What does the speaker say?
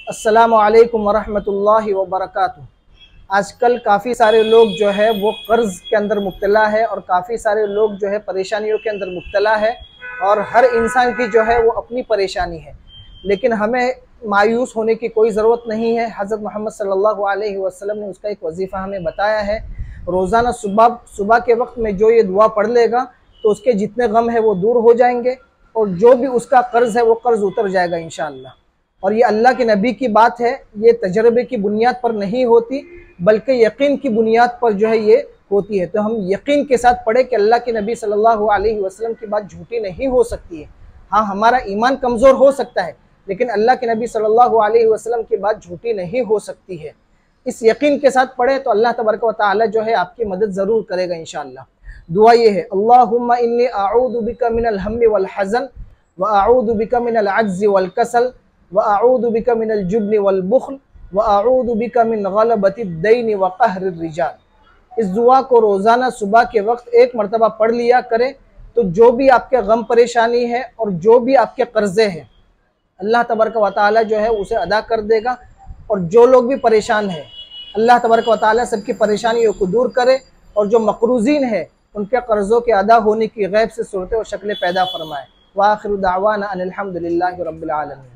अस्सलामु अलैकुम वरहमतुल्लाहि वबरकातुहू। आजकल काफ़ी सारे लोग जो है वो कर्ज़ के अंदर मुब्तला है और काफ़ी सारे लोग जो है परेशानियों के अंदर मुब्तला है और हर इंसान की जो है वो अपनी परेशानी है। लेकिन हमें मायूस होने की कोई ज़रूरत नहीं है। हज़रत मोहम्मद सल्लल्लाहु अलैहि वसल्लम ने उसका एक वजीफ़ा हमें बताया है। रोज़ाना सुबह के वक्त में जो ये दुआ पढ़ लेगा तो उसके जितने गम है वो दूर हो जाएंगे और जो भी उसका कर्ज़ है वो कर्ज़ उतर जाएगा इंशाअल्लाह। और ये अल्लाह के नबी की बात है, ये तजर्बे की बुनियाद पर नहीं होती बल्कि यकीन की बुनियाद पर जो है ये होती है। तो हम यकीन के साथ पढ़े कि अल्लाह के नबी सल्लल्लाहु अलैहि वसल्लम की बात झूठी नहीं हो सकती है। हाँ, हमारा ईमान कमज़ोर हो सकता है लेकिन अल्लाह के नबी सल्लल्लाहु अलैहि वसल्लम की बात झूठी नहीं हो सकती है। इस यकीन के साथ पढ़े तो अल्लाह तबारक व तआला जो है आपकी मदद ज़रूर करेगा इंशाअल्लाह। दुआ ये है, अल्लाहुम्मा इन्नी अऊदु बिका मिनल हम्मि वल हज़न व अऊदु बिका मिनल अज्ज़ि वल कसल व अऊदु बिका मिनल जुब्नि वल बुख्ल व अऊदु बिका मिन गलबतिद दैन व कहरिर रिजाल। इस दुआ को रोज़ाना सुबह के वक्त एक मरतबा पढ़ लिया करें तो जो भी आपके गम परेशानी है और जो भी आपके कर्ज़े हैं अल्लाह तबारक व तआला जो है उसे अदा कर देगा। और जो लोग भी परेशान हैं अल्लाह तबारक व तआला सबकी परेशानियों को दूर करे और जो मक़रूज़ीन है उनके कर्ज़ों के अदा होने की गैब से सूरतें और शक्लें पैदा फरमाए। व आखिरु दावाना अनिल हम्दुलिल्लाहि रब्बिल आलमीन।